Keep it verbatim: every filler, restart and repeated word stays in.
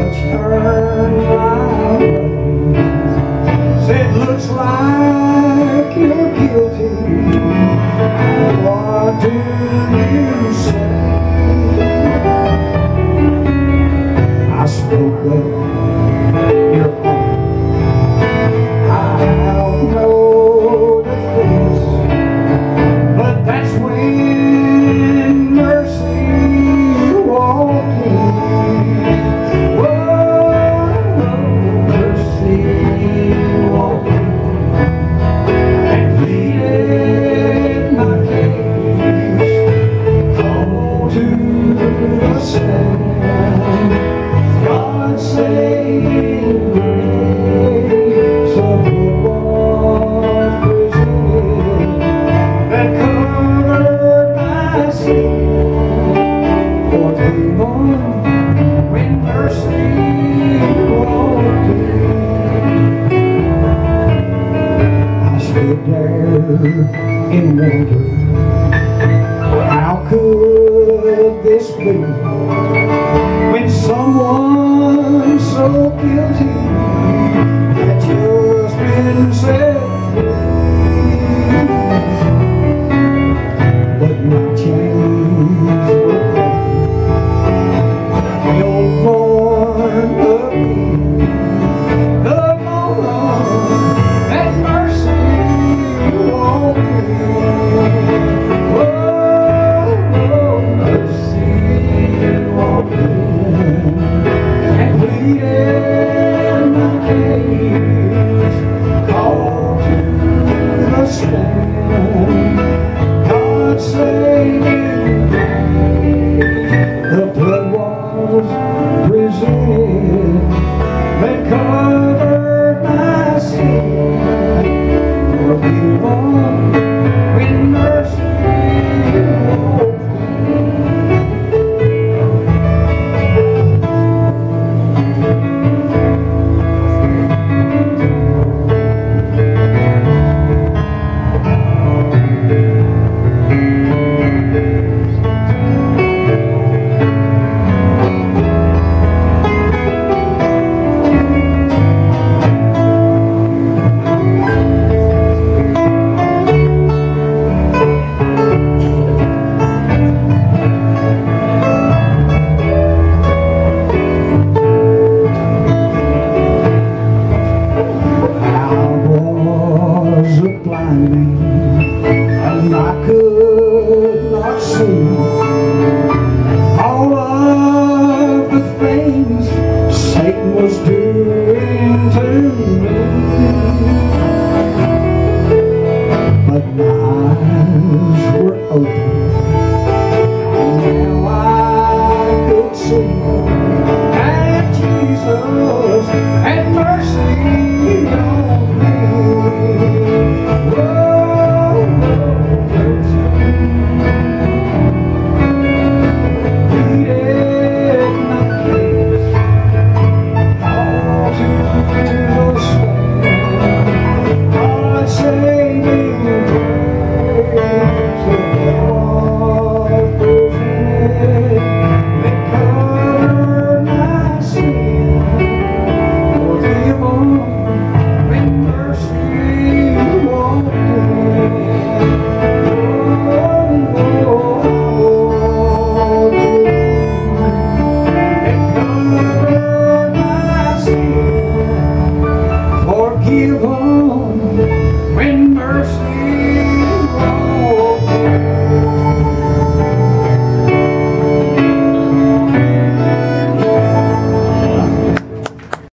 judge turned my way, said, looks like you're guilty. What do you say? I spoke up, you're on. I have no defense, but that's when mercy walked in. Whoa, mercy walked in and pleaded my case. Called to the stand. God saving grace, a blood was presented that covered my sin. For came on when mercy walked in. I stood there in wonder, how could this be? When someone so guilty had just been set free, but my chains were broken, the old born again, the moment that mercy walked in. Oh, mercy walked in and pleaded my case, called to the stand. God saving grace, the blood was presented that covered